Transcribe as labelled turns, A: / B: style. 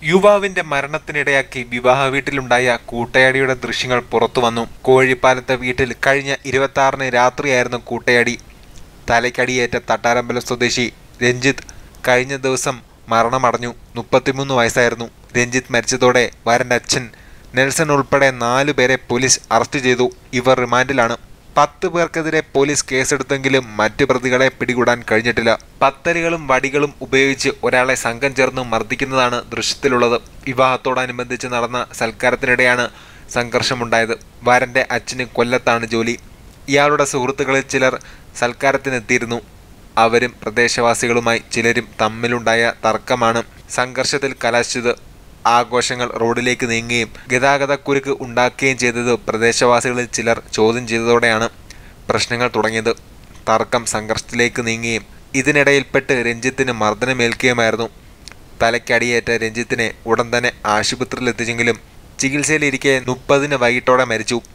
A: യുവാവിന്റെ മരണത്തിനിടയാക്കി വിവാഹ വീട്ടിലുണ്ടായ കൂട്ടയാടിയുടെ ദൃശ്യങ്ങൾ പുറത്തുവന്നു. കോഴിപ്പാലത്തെ വീട്ടിൽ കഴിഞ്ഞ 26-ന് രാത്രിയായിരുന്നു കൂട്ടയാടി. തലയ്ക്കടിയേറ്റ തട്ടാരമ്പലം സ്വദേശി രഞ്ജിത്ത് കഴിഞ്ഞ ദിവസം മരണമടഞ്ഞു. 33 വയസ്സായിരുന്നു. രഞ്ജിത്ത് മരിച്ചതോടെ വരന്റെ അച്ഛൻ നെൽസൺ ഉൾപ്പെടെ 4 പേരെ പോലീസ് അറസ്റ്റ് ചെയ്തു. ഇവർ റിമാൻഡിലാണ്. 10 പേർക്കെതിരെ പോലീസ് കേസെടുത്തെങ്കിലും മറ്റു പ്രതികളെ പിടികൂടാൻ കഴിഞ്ഞിട്ടില്ല. പത്തലുകളും വടികളും ഉപയോഗിച്ച് ഒരാളെ സംഘം ചേർന്ന് മർദ്ദിക്കുന്നതാണ് ദൃശ്യത്തിലുള്ളത്. വിവാഹത്തോടനുബന്ധിച്ച് നടന്ന സൽക്കാരത്തിനിടെയാണ് സംഘർഷമുണ്ടായത്. വരന്റെ അച്ഛന് കൊല്ലത്താണ് ജോലി. ഇയാളുടെ സുഹൃത്തുക്കളിൽ ചിലർ സൽക്കാരത്തിനെത്തിയിരുന്നു. അവരും പ്രദേശവാസികളുമായി ചിലരും തമ്മിലുണ്ടായ തർക്കമാണ് സംഘർഷത്തിൽ കലാശിച്ചത്. ആഘോഷങ്ങൾ റോഡിലേക്ക് നീങ്ങുകയും ഗതാഗതക്കുരുക്ക് ഉണ്ടാക്കുകയും ചെയ്തത് പ്രദേശവാസികളിൽ ചിലർ ചോദ്യം ചെയ്തതോടെയാണ് പ്രശ്നങ്ങൾ തുടങ്ങിയത്. തർക്കം സംഘർഷത്തിലേക്ക് നീങ്ങുകയും ഇതിനിടയിൽപ്പെട്ട് രഞ്ജിത്തിന് മർദ്ദനമേൽക്കുകയുമായിരുന്നു. തലയ്ക്കടിയേറ്റ രഞ്ജിത്തിനെ ഉടൻ തന്നെ ആശുപത്രിയിലെത്തിച്ചെങ്കിലും ചികിത്സയിലിരിക്കെ 30-ന് വൈകിട്ടോടെ മരിച്ചു.